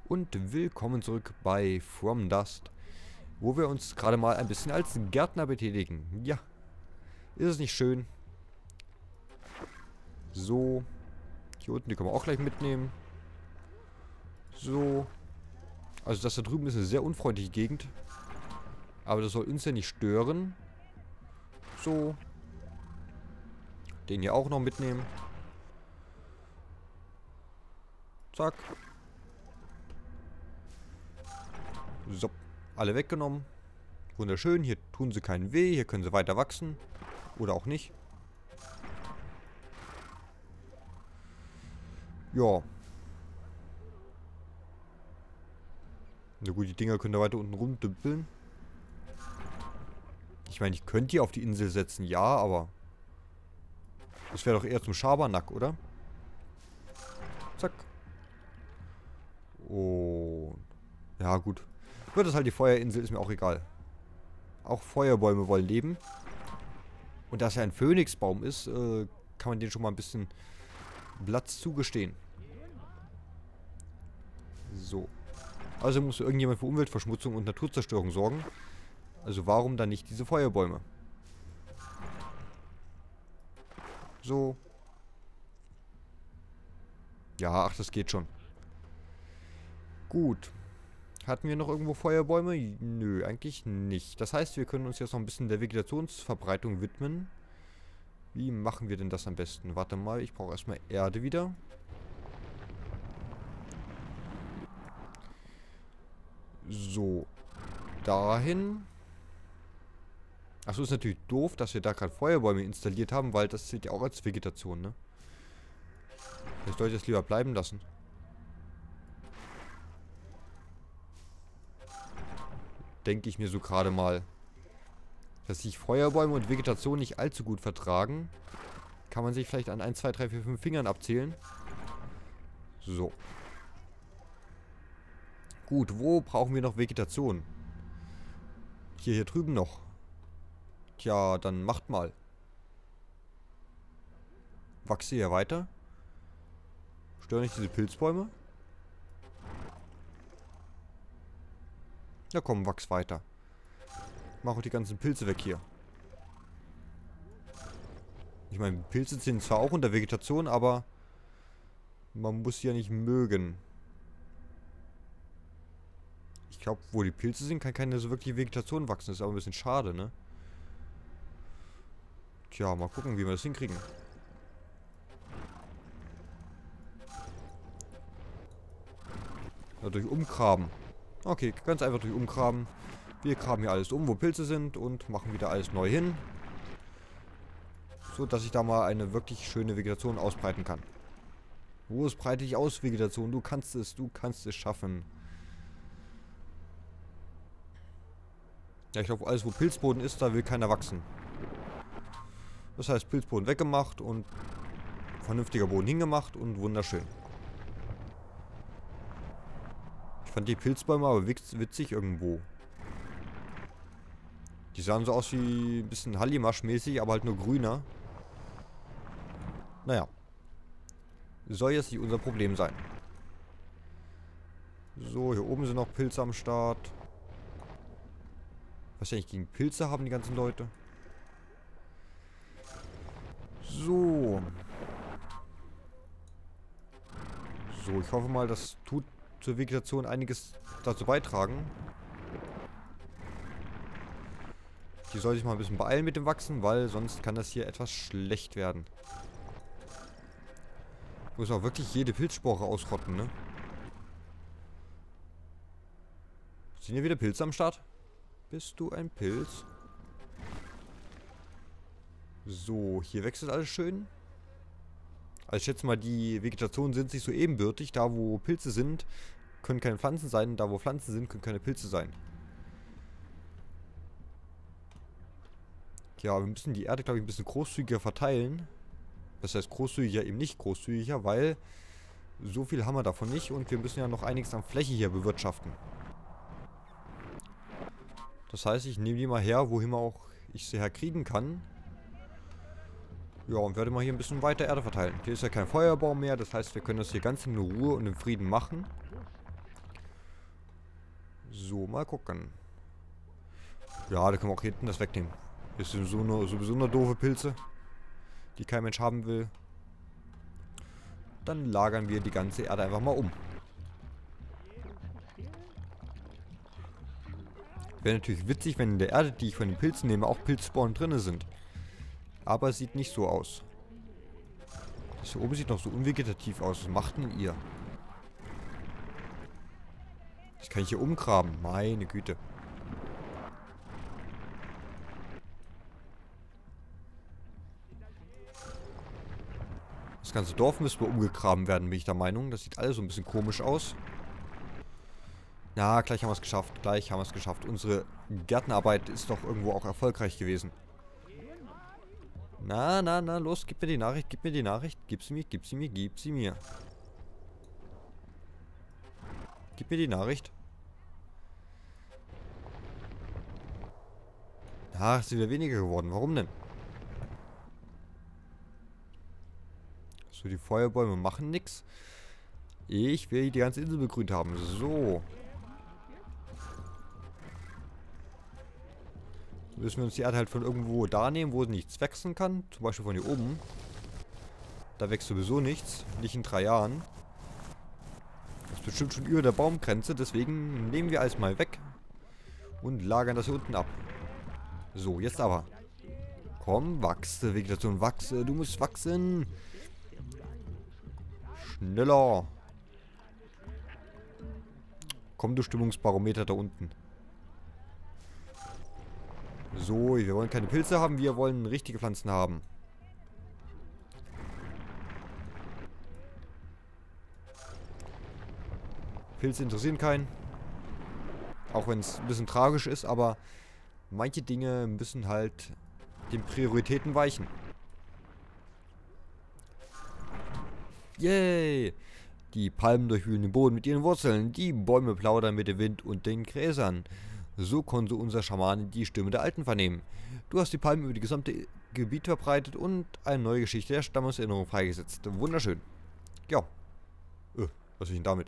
Und willkommen zurück bei From Dust, wo wir uns gerade mal ein bisschen als Gärtner betätigen. Ja, ist es nicht schön? So, hier unten, die können wir auch gleich mitnehmen. So, also das da drüben ist eine sehr unfreundliche Gegend. Aber das soll uns ja nicht stören. So, den hier auch noch mitnehmen. Zack. So, alle weggenommen. Wunderschön, hier tun sie keinen weh, hier können sie weiter wachsen. Oder auch nicht. Ja. Na gut, die Dinger können da weiter unten rumdümpeln. Ich meine, ich könnte die auf die Insel setzen, ja, aber das wäre doch eher zum Schabernack, oder? Zack. Und ja, gut. Wird das halt die Feuerinsel, ist mir auch egal. Auch Feuerbäume wollen leben. Und da es ja ein Phönixbaum ist, kann man denen schon mal ein bisschen Platz zugestehen. So. Also muss irgendjemand für Umweltverschmutzung und Naturzerstörung sorgen. Also warum dann nicht diese Feuerbäume? So. Ja, ach, das geht schon. Gut. Hatten wir noch irgendwo Feuerbäume? Nö, eigentlich nicht. Das heißt, wir können uns jetzt noch ein bisschen der Vegetationsverbreitung widmen. Wie machen wir denn das am besten? Warte mal, ich brauche erstmal Erde wieder. So. Dahin. Achso, ist natürlich doof, dass wir da gerade Feuerbäume installiert haben, weil das zählt ja auch als Vegetation, ne? Vielleicht sollte ich das lieber bleiben lassen. Denke ich mir so gerade mal. Dass sich Feuerbäume und Vegetation nicht allzu gut vertragen, kann man sich vielleicht an 1, 2, 3, 4, 5 Fingern abzählen. So. Gut, wo brauchen wir noch Vegetation? Hier drüben noch. Tja, dann macht mal. Wachse hier weiter. Stören nicht diese Pilzbäume? Ja komm, wachs weiter. Mach auch die ganzen Pilze weg hier. Ich meine, Pilze sind zwar auch unter Vegetation, aber man muss sie ja nicht mögen. Ich glaube, wo die Pilze sind, kann keine so wirkliche Vegetation wachsen. Das ist aber ein bisschen schade, ne? Tja, mal gucken, wie wir das hinkriegen. Ja, durch Umgraben. Okay, ganz einfach durch Umgraben. Wir graben hier alles um, wo Pilze sind und machen wieder alles neu hin. So, dass ich da mal eine wirklich schöne Vegetation ausbreiten kann. Wo ist breite ich aus, Vegetation? Du kannst es schaffen. Ja, ich glaube, alles wo Pilzboden ist, da will keiner wachsen. Das heißt, Pilzboden weggemacht und vernünftiger Boden hingemacht und wunderschön. Ich fand die Pilzbäume aber witzig irgendwo. Die sahen so aus wie ein bisschen Hallimasch-mäßig, aber halt nur grüner. Naja. Soll jetzt nicht unser Problem sein. So, hier oben sind noch Pilze am Start. Was ja nicht gegen Pilze haben die ganzen Leute. So. So, ich hoffe mal, das tut zur Vegetation einiges dazu beitragen. Die soll sich mal ein bisschen beeilen mit dem Wachsen, weil sonst kann das hier etwas schlecht werden. Ich muss auch wirklich jede Pilzspore ausrotten, ne? Sind hier wieder Pilze am Start? Bist du ein Pilz? So, hier wechselt alles schön. Also ich schätze mal, die Vegetationen sind sich so ebenbürtig. Da wo Pilze sind, können keine Pflanzen sein. Da wo Pflanzen sind, können keine Pilze sein. Ja, wir müssen die Erde, glaube ich, ein bisschen großzügiger verteilen. Das heißt großzügiger, eben nicht großzügiger, weil so viel haben wir davon nicht. Und wir müssen ja noch einiges an Fläche hier bewirtschaften. Das heißt, ich nehme die mal her, wohin man auch ich sie herkriegen kann. Ja, und werde mal hier ein bisschen weiter Erde verteilen. Hier ist ja kein Feuerbaum mehr, das heißt, wir können das hier ganz in Ruhe und im Frieden machen. So, mal gucken. Ja, da können wir auch hinten das wegnehmen. Das sind sowieso nur doofe Pilze, die kein Mensch haben will. Dann lagern wir die ganze Erde einfach mal um. Wäre natürlich witzig, wenn in der Erde, die ich von den Pilzen nehme, auch Pilzsporen drin sind. Aber es sieht nicht so aus. Das hier oben sieht noch so unvegetativ aus. Was macht denn ihr? Das kann ich hier umgraben. Meine Güte. Das ganze Dorf müsste umgegraben werden, bin ich der Meinung. Das sieht alles so ein bisschen komisch aus. Na, gleich haben wir es geschafft. Gleich haben wir es geschafft. Unsere Gärtnerarbeit ist doch irgendwo auch erfolgreich gewesen. Na, los, gib mir die Nachricht, gib mir die Nachricht. Gib sie mir, gib sie mir, gib sie mir. Gib mir die Nachricht. Ach, ist wieder weniger geworden. Warum denn? So, die Feuerbäume machen nichts. Ich will die ganze Insel begrünt haben. So. Müssen wir uns die Erde halt von irgendwo da nehmen, wo nichts wachsen kann. Zum Beispiel von hier oben. Da wächst sowieso nichts. Nicht in 3 Jahren. Das ist bestimmt schon über der Baumgrenze. Deswegen nehmen wir alles mal weg. Und lagern das hier unten ab. So, jetzt aber. Komm, wachse, Vegetation, wachse. Du musst wachsen. Schneller. Komm, du Stimmungsbarometer da unten. So, wir wollen keine Pilze haben, wir wollen richtige Pflanzen haben. Pilze interessieren keinen. Auch wenn es ein bisschen tragisch ist, aber manche Dinge müssen halt den Prioritäten weichen. Yay! Die Palmen durchwühlen den Boden mit ihren Wurzeln, die Bäume plaudern mit dem Wind und den Gräsern. So konnte unser Schamane die Stimme der Alten vernehmen. Du hast die Palmen über die gesamte Gebiet verbreitet und eine neue Geschichte der Stammeserinnerung freigesetzt. Wunderschön. Ja. Was ist denn damit?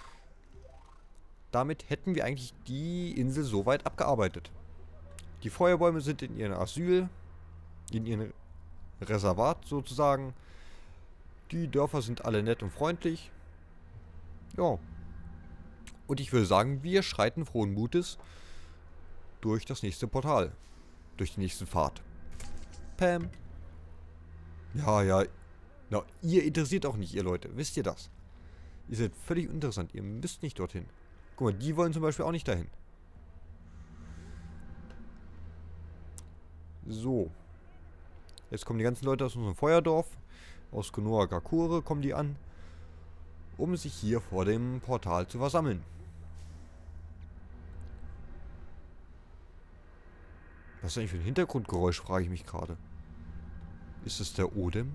Damit hätten wir eigentlich die Insel soweit abgearbeitet. Die Feuerbäume sind in ihrem Asyl, in ihrem Reservat sozusagen. Die Dörfer sind alle nett und freundlich. Ja. Und ich würde sagen, wir schreiten frohen Mutes durch das nächste Portal. Durch die nächste Fahrt. Pam. Ja. Na, ihr interessiert auch nicht, ihr Leute. Wisst ihr das? Ihr seid völlig uninteressant. Ihr müsst nicht dorthin. Guck mal, die wollen zum Beispiel auch nicht dahin. So. Jetzt kommen die ganzen Leute aus unserem Feuerdorf. Aus Konoha Gakure kommen die an. Um sich hier vor dem Portal zu versammeln. Was ist eigentlich für ein Hintergrundgeräusch, frage ich mich gerade. Ist es der Odem?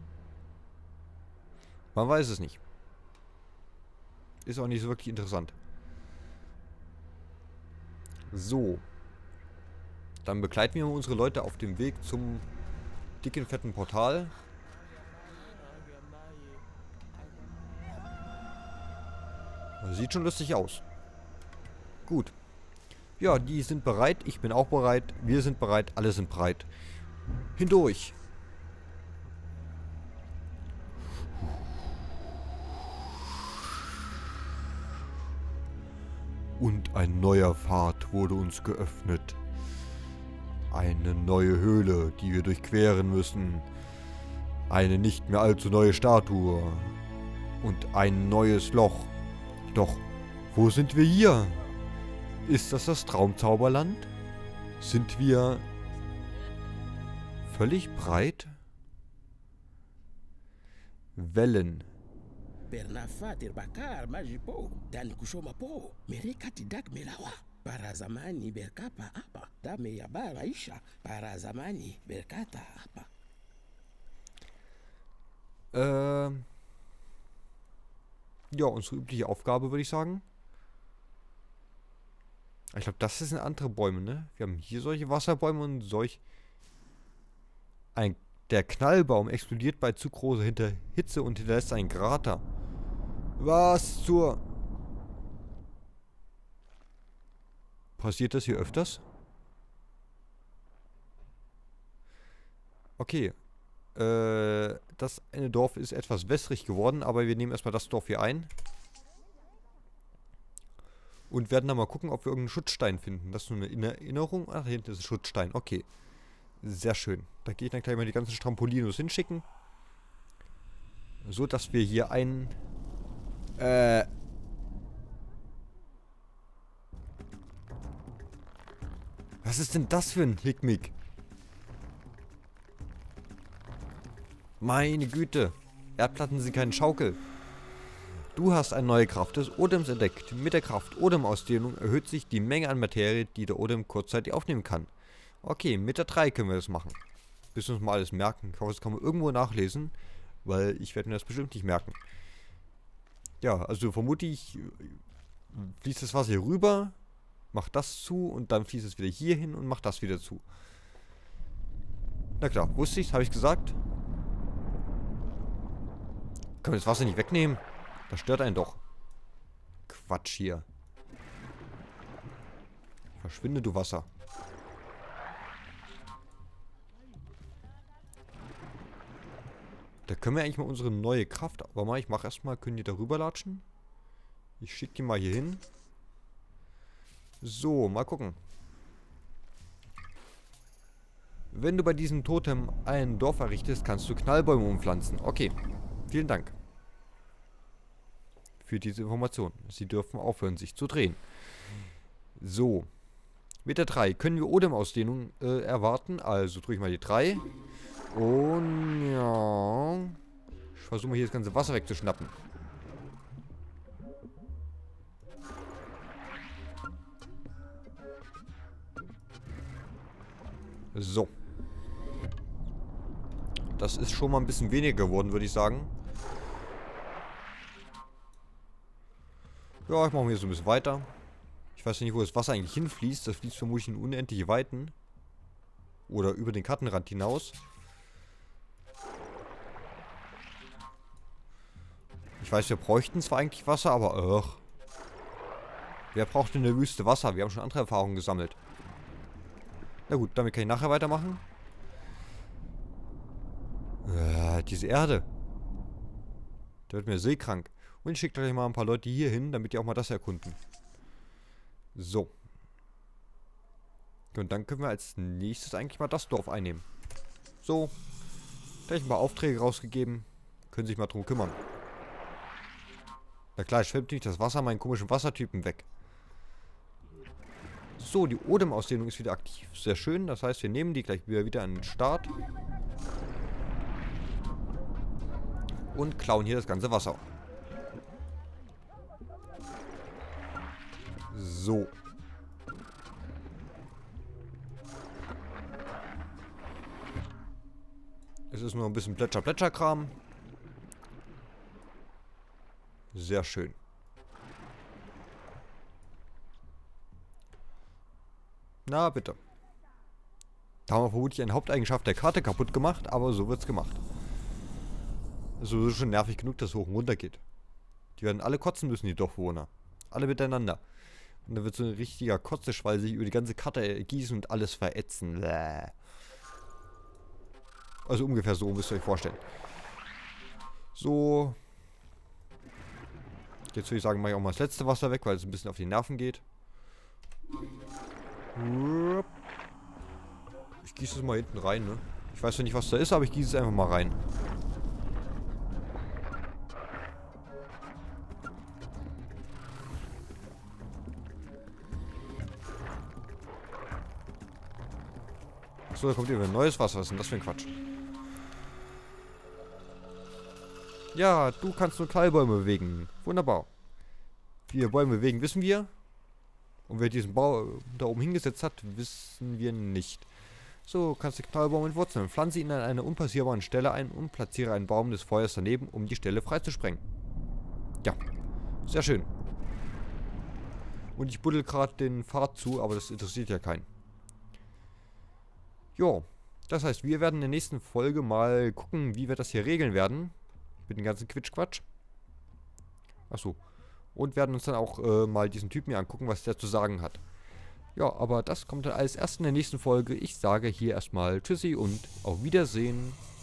Man weiß es nicht. Ist auch nicht so wirklich interessant. So. Dann begleiten wir unsere Leute auf dem Weg zum dicken, fetten Portal. Das sieht schon lustig aus. Gut. Ja, die sind bereit. Ich bin auch bereit. Wir sind bereit. Alle sind bereit. Hindurch. Und ein neuer Pfad wurde uns geöffnet. Eine neue Höhle, die wir durchqueren müssen. Eine nicht mehr allzu neue Statue. Und ein neues Loch. Doch, wo sind wir hier? Ist das Traumzauberland? Sind wir völlig breit? Wellen. Bernafatir Bakar Majipo, Dan Kushomapo, Merikatidak Melawa, Parazamani Berkapa Apa, Dame Yabara Isha, Parazamani Berkata Apa. Ja, unsere übliche Aufgabe, würde ich sagen. Ich glaube, das sind andere Bäume, ne? Wir haben hier solche Wasserbäume und solch... Der Knallbaum explodiert bei zu großer Hitze und hinterlässt einen Krater. Was zur... Passiert das hier öfters? Okay. Das eine Dorf ist etwas wässrig geworden, aber wir nehmen erstmal das Dorf hier ein. Und werden dann mal gucken, ob wir irgendeinen Schutzstein finden. Das ist nur eine Erinnerung. Ach, hier hinten ist ein Schutzstein. Okay. Sehr schön. Da gehe ich dann gleich mal die ganzen Strampolinos hinschicken. So, dass wir hier einen... Was ist denn das für ein Hickmick? Meine Güte. Erdplatten sind keine Schaukel. Du hast eine neue Kraft des Odems entdeckt. Mit der Kraft Odem-Ausdehnung erhöht sich die Menge an Materie, die der Odem kurzzeitig aufnehmen kann. Okay, mit der 3 können wir das machen. Bis wir uns mal alles merken. Ich hoffe, das kann man irgendwo nachlesen, weil ich werde mir das bestimmt nicht merken. Ja, also vermute ich, fließt das Wasser hier rüber, macht das zu und dann fließt es wieder hier hin und macht das wieder zu. Na klar, wusste ich, habe ich gesagt. Können wir das Wasser nicht wegnehmen? Das stört einen doch. Quatsch hier. Verschwinde, du Wasser. Da können wir eigentlich mal unsere neue Kraft... Aber mal, ich mache erstmal, können die da rüberlatschen? Ich schicke die mal hier hin. So, mal gucken. Wenn du bei diesem Totem ein Dorf errichtest, kannst du Knallbäume umpflanzen. Okay, vielen Dank für diese Information. Sie dürfen aufhören, sich zu drehen. So. Mit der 3 können wir Odem-Ausdehnung erwarten. Also drücke ich mal die 3. Und ja. Ich versuche mal hier das ganze Wasser wegzuschnappen. So. Das ist schon mal ein bisschen weniger geworden, würde ich sagen. Ja, ich mache hier so ein bisschen weiter. Ich weiß nicht, wo das Wasser eigentlich hinfließt. Das fließt vermutlich in unendliche Weiten. Oder über den Kartenrand hinaus. Ich weiß, wir bräuchten zwar eigentlich Wasser, aber wer braucht in der Wüste Wasser? Wir haben schon andere Erfahrungen gesammelt. Na gut, damit kann ich nachher weitermachen. Diese Erde. Da wird mir seekrank. Und ich schicke gleich mal ein paar Leute hier hin, damit die auch mal das erkunden. So. Und dann können wir als nächstes eigentlich mal das Dorf einnehmen. So. Gleich ein paar Aufträge rausgegeben. Können sich mal drum kümmern. Na klar, schwimmt nicht das Wasser meinen komischen Wassertypen weg. So, die Odem-Ausdehnung ist wieder aktiv. Sehr schön. Das heißt, wir nehmen die gleich wieder an den Start. Und klauen hier das ganze Wasser. So. Es ist nur ein bisschen Plätscher-Plätscher-Kram. Sehr schön. Na, bitte. Da haben wir vermutlich eine Haupteigenschaft der Karte kaputt gemacht, aber so wird's gemacht. So ist schon nervig genug, dass es hoch und runter geht. Die werden alle kotzen müssen, die Dorfbewohner. Alle miteinander. Und dann wird so ein richtiger Kotzeschwall sich über die ganze Karte gießen und alles verätzen. Bäh. Also ungefähr so, müsst ihr euch vorstellen. So. Jetzt würde ich sagen, mache ich auch mal das letzte Wasser weg, weil es ein bisschen auf die Nerven geht. Ich gieße es mal hinten rein, ne? Ich weiß ja nicht, was da ist, aber ich gieße es einfach mal rein. Achso, da kommt wieder neues Wasser. Was ist denn das für ein Quatsch? Ja, du kannst nur Knallbäume bewegen. Wunderbar. Wie wir Bäume bewegen, wissen wir. Und wer diesen Baum da oben hingesetzt hat, wissen wir nicht. So, kannst du Knallbaum entwurzeln. Pflanze ihn an einer unpassierbaren Stelle ein und platziere einen Baum des Feuers daneben, um die Stelle freizusprengen. Ja, sehr schön. Und ich buddel gerade den Pfad zu, aber das interessiert ja keinen. Jo, das heißt, wir werden in der nächsten Folge mal gucken, wie wir das hier regeln werden. Mit dem ganzen Quitschquatsch. Achso. Und werden uns dann auch mal diesen Typen hier angucken, was der zu sagen hat. Ja, aber das kommt dann alles erst in der nächsten Folge. Ich sage hier erstmal Tschüssi und auf Wiedersehen.